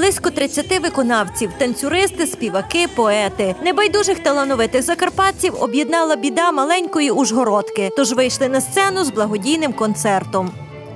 Близько 30 виконавців – танцюристи, співаки, поети. Небайдужих талановитих закарпатців об'єднала біда маленької Ужгородки, тож вийшли на сцену з благодійним концертом.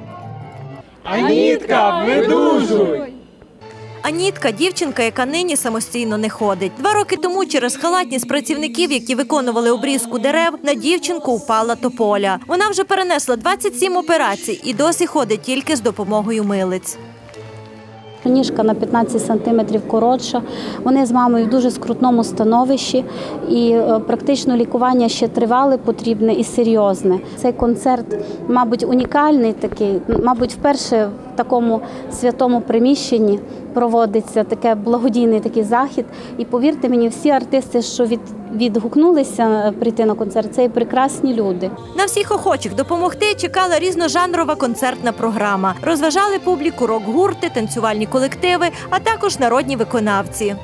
Анітка, видужуй! Анітка – дівчинка, яка нині самостійно не ходить. 2 роки тому через халатність працівників, які виконували обрізку дерев, на дівчинку впала тополя. Вона вже перенесла 27 операцій і досі ходить тільки з допомогою милиць. Ніжка на 15 сантиметрів коротша. Вони з мамою в дуже скрутному становищі і практично лікування ще тривале, потрібне і серйозне. Цей концерт, мабуть, унікальний такий, мабуть, вперше в такому святому приміщенні проводиться таке благодійний такий захід. І повірте мені, всі артисти, що відгукнулися прийти на концерт, це і прекрасні люди. На всіх охочих допомогти чекала різножанрова концертна програма. Розважали публіку рок-гурти, танцювальні колективи, а також народні виконавці.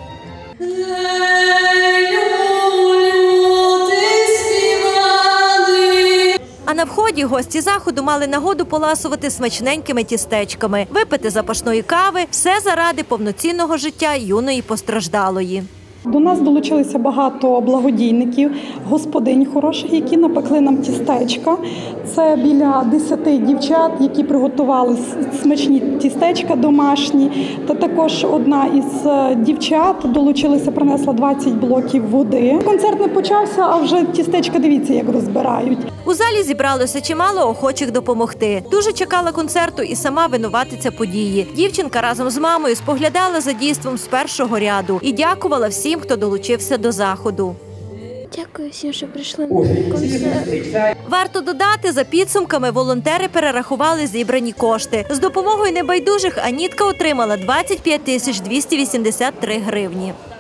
А на вході гості заходу мали нагоду поласувати смачненькими тістечками, випити запашної кави – все заради повноцінного життя юної постраждалої. До нас долучилися багато благодійників, господинь хороших, які напекли нам тістечка. Це біля 10 дівчат, які приготували смачні тістечка домашні. Та також одна із дівчат долучилася, принесла 20 блоків води. Концерт не почався, а вже тістечка, дивіться, як розбирають. У залі зібралося чимало охочих допомогти. Дуже чекала концерту і сама винуватиця події. Дівчинка разом з мамою споглядала за дійством з першого ряду і дякувала всім, хто долучився до заходу. Дякую всім, що прийшли на концерт. Варто додати, за підсумками волонтери перерахували зібрані кошти. З допомогою небайдужих Анітка отримала 25 283 гривні.